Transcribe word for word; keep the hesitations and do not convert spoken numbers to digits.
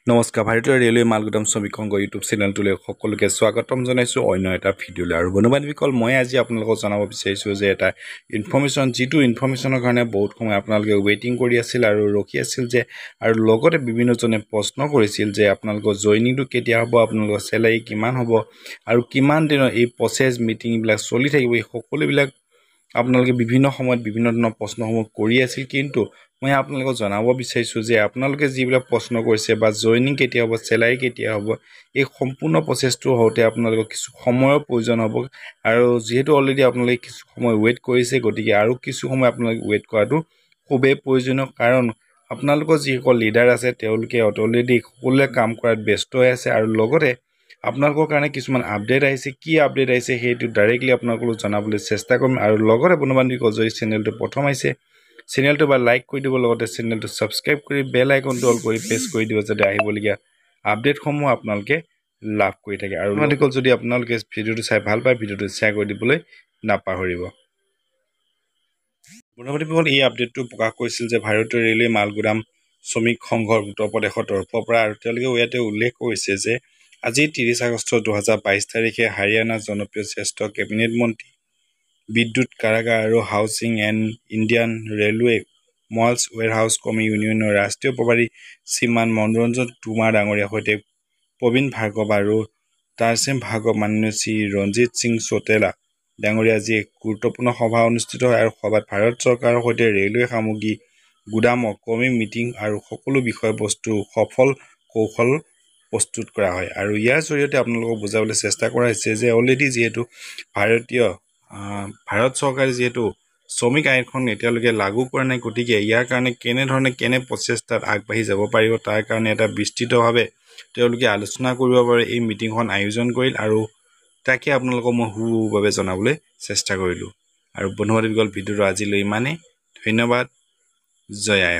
নমস্কাৰ ভাৰতীয় ৰেলৱে মাল গুদাম শ্ৰমিক সংঘ ইউটিউব চেনেলটোলৈ সকলোকে স্বাগতম জনাইছোঁ অন্য এটা ভিডিঅ'লৈ আৰু বন্ধুবান্ধৱীসকল মই আজি আপোনালোকক জনাব বিচাৰিছোঁ যে এটা ইনফৰমেশ্যন যিটো ইনফৰমেশ্যনৰ কাৰণে বহুত সময় আপোনালোকে ৱেইটিং কৰি আছিল আৰু ৰখি আছিল যে আৰু লগতে বিভিন্নজনে প্ৰশ্ন কৰিছিল যে আপোনালোকৰ জইনিংটো কেতিয়া হ'ব আপোনালোকৰ চেলাৰী কিমান হ'ব আৰু কিমান দিনৰ এই প্ৰচেছ মিটিংবিলাক চলি থাকিব এই সকলোবিলাক আপোনালোকে বিভিন্ন সময়ত বিভিন্ন ধৰণৰ প্ৰশ্নসমূহ কৰি আছিল কিন্তু মই আপোনালোকক জনাব বিচাৰিছোঁ যে আপোনালোকে যিবিলাক প্ৰশ্ন কৰিছে বা জইনিং কেতিয়া হ'ব চেলাৰী কেতিয়া হ'ব এই সম্পূৰ্ণ প্ৰচেছটো হওঁতে আপোনালোকক কিছু সময়ৰ প্ৰয়োজন হ'ব আৰু যেহেতু অলৰেডি আপোনালোকে কিছু সময় ৱেইট কৰিছে গতিকে আৰু কিছু সময় আপোনালোকে ৱেইট কৰাটো খুবেই প্ৰয়োজনীয় কাৰণ আপোনালোকৰ যিসকল লিডাৰ আছে তেওঁলোকে অলৰেডি সকলোৱে কাম কৰাত ব্যস্ত হৈ আছে আৰু লগতে আপোনালোকৰ কাৰণে কিছুমান আপডেট আহিছে কি আপডেট আহিছে সেইটো ডাইৰেক্টলি আপোনালোকক জনাবলৈ চেষ্টা কৰিম আৰু লগতে বন্ধুবান্ধৱীসকল যদি চেনেলটো প্ৰথম আহিছে চেনেলটো বা লাইক কৰি দিব লগতে চেনেলটো সাবস্ক্ৰাইব কৰি বেল আইকনটো অল কৰি প্ৰেছ কৰি দিব যাতে আহিবলগীয়া আপডেটসমূহ আপোনালোকে লাভ কৰি থাকে আৰু বন্ধুসকল যদি আপোনালোকে ভিডিঅ'টো চাই ভাল পায় ভিডিঅ'টো শ্বেয়াৰ কৰি দিবলৈ নাপাহৰিব বন্ধুবান্ধৱীসকল এই আপডেটটো প্ৰকাশ কৰিছিল যে ভাৰতীয় ৰেলৱে মাল গুদাম শ্ৰমিক সংঘৰ উত্তৰ প্ৰদেশৰ তৰফৰ পৰা আৰু তেওঁলোকে ইয়াতে উল্লেখ কৰিছে যে আজি ত্ৰিছ আগষ্ট দুহেজাৰ বাইছ তাৰিখে হাৰিয়ানাৰ জনপ্ৰিয় জ্যেষ্ঠ কেবিনেট মন্ত্ৰী বিদ্যুৎ কাৰাগাৰ আৰু হাউচিং এণ্ড ইণ্ডিয়ান ৰেলৱে মলছ ৱেৰহাউছ কৰ্মী ইউনিয়নৰ ৰাষ্ট্ৰীয় প্ৰভাৰী শ্ৰীমান মনোৰঞ্জন টোমাৰ ডাঙৰীয়াৰ সৈতে প্ৰবীণ ভাৰ্গৱ আৰু তাৰচিম ভাৰ্গৱ মাননীয় শ্ৰী ৰঞ্জিত সিং চটেলা ডাঙৰীয়া আজি এক গুৰুত্বপূৰ্ণ সভা অনুষ্ঠিত হয় আৰু সভাত ভাৰত চৰকাৰৰ সৈতে ৰেলৱে সামগ্ৰী গুদামৰ কৰ্মী মিটিং আৰু সকলো বিষয়বস্তু সফল কৌশল প্ৰস্তুত কৰা হয় আৰু ইয়াৰ জৰিয়তে আপোনালোকক বুজাবলৈ চেষ্টা কৰা হৈছে যে অলৰেডি যিহেতু ভাৰতীয় ভাৰত চৰকাৰে যিহেতু শ্ৰমিক আইনখন এতিয়ালৈকে লাগু কৰা নাই গতিকে ইয়াৰ কাৰণে কেনেধৰণে কেনে প্ৰচেষ্টাত আগবাঢ়ি যাব পাৰিব তাৰ কাৰণে এটা বিস্তৃতভাৱে তেওঁলোকে আলোচনা কৰিব পাৰে এই মিটিংখন আয়োজন কৰিল আৰু তাকে আপোনালোকক মই সুভাৱে জনাবলৈ চেষ্টা কৰিলোঁ আৰু বন্ধুবান্ধৱীসকল ভিডিঅ'টো আজিলৈ ইমানেই ধন্যবাদ জয় আই